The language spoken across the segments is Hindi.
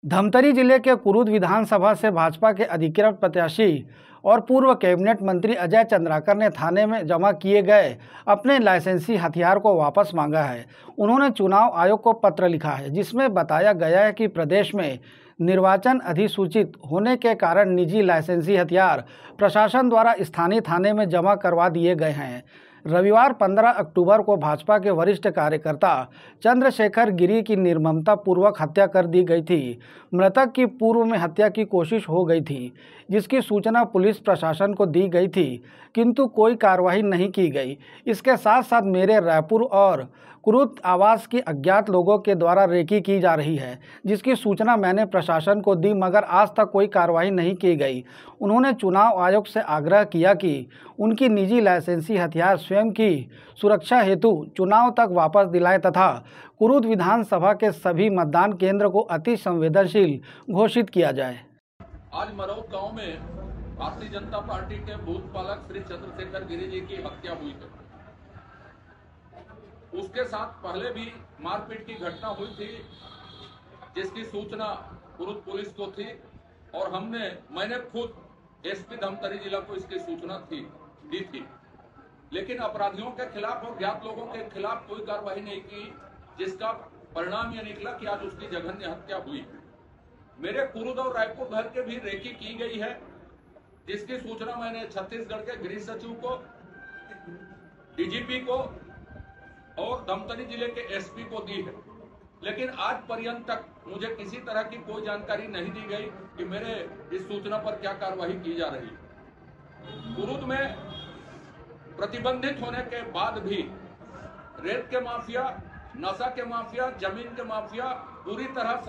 धमतरी जिले के कुरुद विधानसभा से भाजपा के अधिकृत प्रत्याशी और पूर्व कैबिनेट मंत्री अजय चंद्राकर ने थाने में जमा किए गए अपने लाइसेंसी हथियार को वापस मांगा है। उन्होंने चुनाव आयोग को पत्र लिखा है जिसमें बताया गया है कि प्रदेश में निर्वाचन अधिसूचित होने के कारण निजी लाइसेंसी हथियार प्रशासन द्वारा स्थानीय थाने में जमा करवा दिए गए हैं। रविवार 15 अक्टूबर को भाजपा के वरिष्ठ कार्यकर्ता चंद्रशेखर गिरी की निर्ममता पूर्वक हत्या कर दी गई थी। मृतक की पूर्व में हत्या की कोशिश हो गई थी, जिसकी सूचना पुलिस प्रशासन को दी गई थी, किंतु कोई कार्रवाई नहीं की गई। इसके साथ साथ मेरे रायपुर और कुरुद आवास की अज्ञात लोगों के द्वारा रेकी की जा रही है, जिसकी सूचना मैंने प्रशासन को दी, मगर आज तक कोई कार्रवाई नहीं की गई। उन्होंने चुनाव आयोग से आग्रह किया कि उनकी निजी लाइसेंसी हथियार स्वयं की सुरक्षा हेतु चुनाव तक वापस दिलाएं तथा कुरुद विधानसभा के सभी मतदान केंद्र को अति संवेदनशील घोषित किया जाए। आज मरौद गांव में भारतीय जनता पार्टी के बूथ पालक श्री चंद्रशेखर गिरी जी की हत्या हुई है। उसके साथ पहले भी मारपीट की घटना हुई थी, जिसकी सूचना कुरुद पुलिस को थी और मैंने खुद एसपी धमतरी जिला को इसकी सूचना दी थी, लेकिन अपराधियों के खिलाफ और ज्ञात लोगों के खिलाफ कोई कार्रवाई नहीं की, जिसका परिणाम यह निकला कि आज उसकी जघन्य हत्या हुई। मेरे कुरुद और रायपुर घर के भी रेकी की गई है, जिसकी सूचना मैंने छत्तीसगढ़ के गृह सचिव को, डीजीपी को और धमतरी जिले के एसपी को दी है, लेकिन आज पर्यंत तक मुझे किसी तरह की कोई जानकारी नहीं दी गई कि मेरे इस सूचना पर क्या कार्रवाई की जा रही है। कुरुद में प्रतिबंधित होने के बाद भी रेत के माफिया, नशा के माफिया, जमीन के माफिया पूरी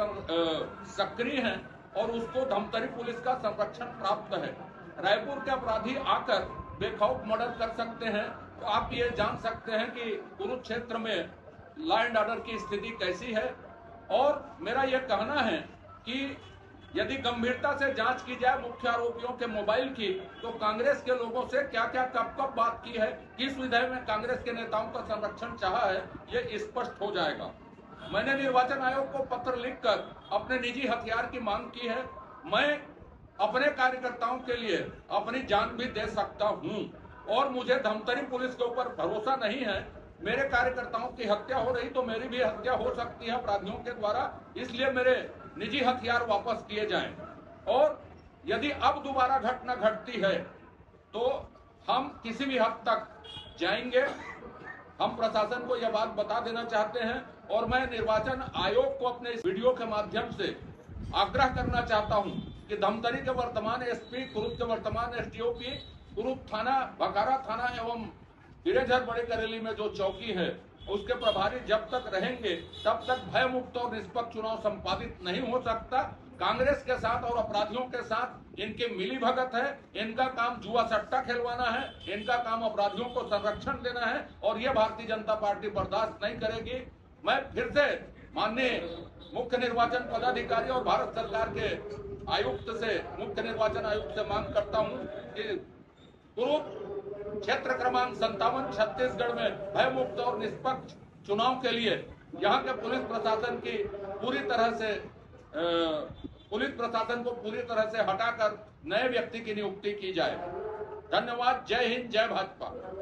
तरह सक्रिय हैं और उसको धमतरी पुलिस का संरक्षण प्राप्त है। रायपुर के अपराधी आकर बेखौफ मर्डर कर सकते हैं, तो आप ये जान सकते हैं कि कुरुद क्षेत्र में लॉ एंड ऑर्डर की स्थिति कैसी है। और मेरा यह कहना है कि यदि गंभीरता से जांच की जाए मुख्य आरोपियों के मोबाइल की, तो कांग्रेस के लोगों से क्या क्या कब बात की है, किस विधि में कांग्रेस के नेताओं का संरक्षण चाहा है, ये स्पष्ट हो जाएगा। मैंने निर्वाचन आयोग को पत्र लिखकर अपने निजी हथियार की मांग की है। मैं अपने कार्यकर्ताओं के लिए अपनी जान भी दे सकता हूं और मुझे धमतरी पुलिस के ऊपर भरोसा नहीं है। मेरे कार्यकर्ताओं की हत्या हो रही तो मेरी भी हत्या हो सकती है अपराधियों के द्वारा, इसलिए मेरे निजी हथियार वापस किए जाएं। और यदि अब दोबारा घटना घटती है तो हम किसी भी हद तक जाएंगे। हम प्रशासन को यह बात बता देना चाहते हैं और मैं निर्वाचन आयोग को अपने इस वीडियो के माध्यम से आग्रह करना चाहता हूं कि धमतरी के वर्तमान एसपी, कुरुद के वर्तमान एसडीओपी, कुरुद थाना, बकारा थाना एवं गिरेझर बड़े करेली में जो चौकी है उसके प्रभारी जब तक रहेंगे तब तक भय मुक्त और निष्पक्ष चुनाव संपादित नहीं हो सकता। कांग्रेस के साथ और अपराधियों के साथ इनकी मिली भगत है। इनका काम जुआ सट्टा खेलवाना है, इनका काम अपराधियों को संरक्षण देना है और यह भारतीय जनता पार्टी बर्दाश्त नहीं करेगी। मैं फिर से माननीय मुख्य निर्वाचन पदाधिकारी और भारत सरकार के आयुक्त से, मुख्य निर्वाचन आयुक्त से मांग करता हूं कि कुरुद क्षेत्र क्रमांक 57 छत्तीसगढ़ में भय मुक्त और निष्पक्ष चुनाव के लिए यहाँ के पुलिस प्रशासन को पूरी तरह से हटाकर नए व्यक्ति की नियुक्ति की जाए। धन्यवाद। जय हिंद, जय भाजपा।